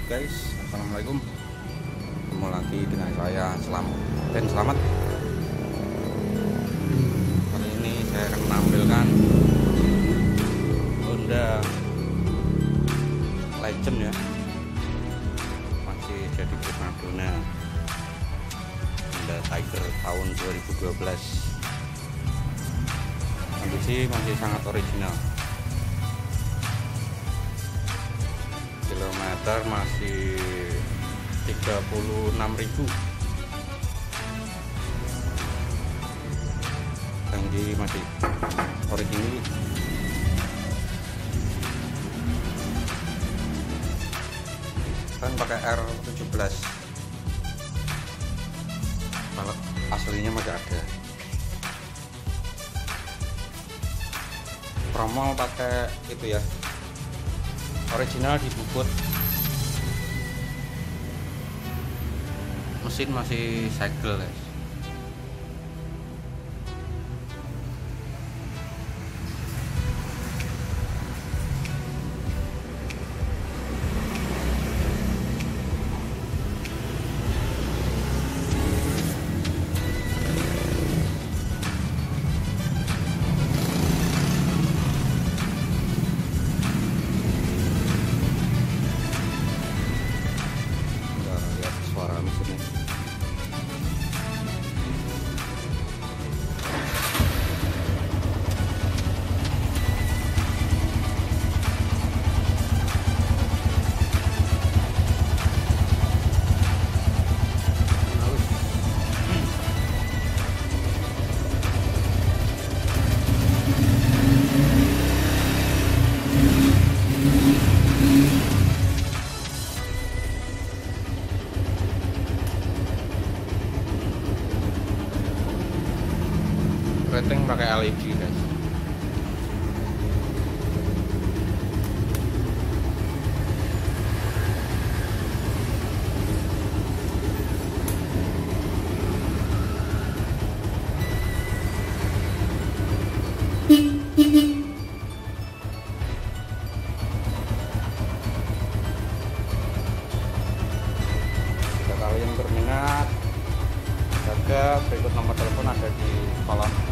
guys, assalamualaikum. Ketemu lagi dengan saya Selamat. Kali ini saya akan menampilkan Honda Legend ya, masih jadi primadona Honda Tiger tahun 2012. Kondisi masih sangat original. Kilometer masih 36.000. Tangki masih original. Kan pakai R17. Kalau aslinya masih ada. Promo pakai itu ya, original dibubut. Mesin masih segel guys. Lihat suara mesinnya. Rating pakai LED guys. Jika kalian berminat, jaga berikut nomor telepon ada di kolom